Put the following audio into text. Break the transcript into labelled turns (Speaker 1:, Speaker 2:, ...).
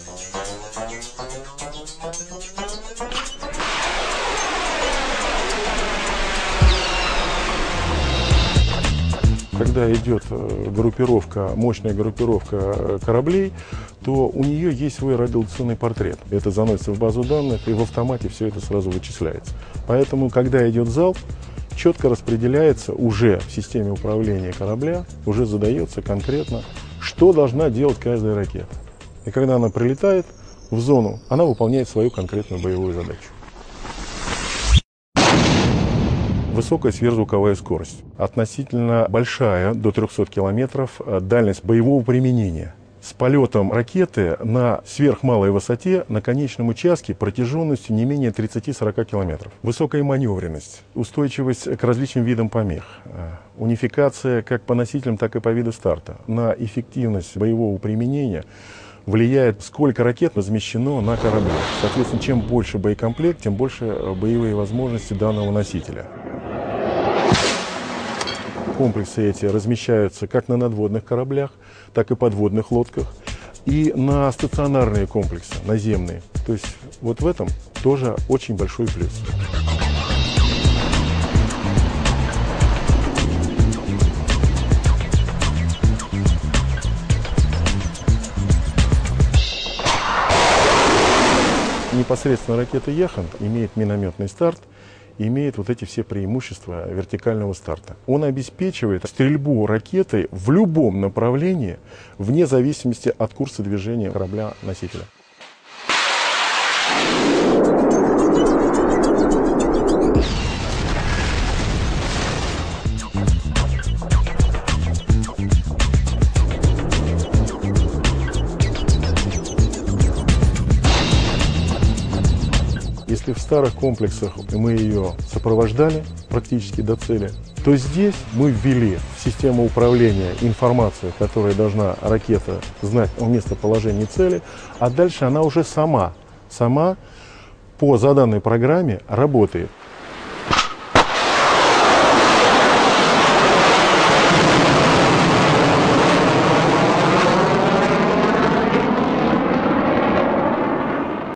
Speaker 1: Когда идет группировка, мощная группировка кораблей, то у нее есть свой радиолокационный портрет. Это заносится в базу данных, и в автомате все это сразу вычисляется. Поэтому, когда идет залп, четко распределяется уже в системе управления корабля, уже задается конкретно, что должна делать каждая ракета. И когда она прилетает в зону, она выполняет свою конкретную боевую задачу. Высокая сверхзвуковая скорость, относительно большая, до 300 километров, дальность боевого применения. С полетом ракеты на сверхмалой высоте на конечном участке протяженностью не менее 30-40 километров. Высокая маневренность, устойчивость к различным видам помех, унификация как по носителям, так и по виду старта. На эффективность боевого применения влияет, сколько ракет размещено на корабле. Соответственно, чем больше боекомплект, тем больше боевые возможности данного носителя. Комплексы эти размещаются как на надводных кораблях, так и подводных лодках, и на стационарные комплексы, наземные. То есть вот в этом тоже очень большой плюс. Непосредственно ракета Яхан имеет минометный старт, имеет вот эти все преимущества вертикального старта. Он обеспечивает стрельбу ракетой в любом направлении, вне зависимости от курса движения корабля-носителя. Если в старых комплексах мы ее сопровождали практически до цели, то здесь мы ввели в систему управления информацию, которая должна ракета знать о местоположении цели, а дальше она уже сама по заданной программе работает.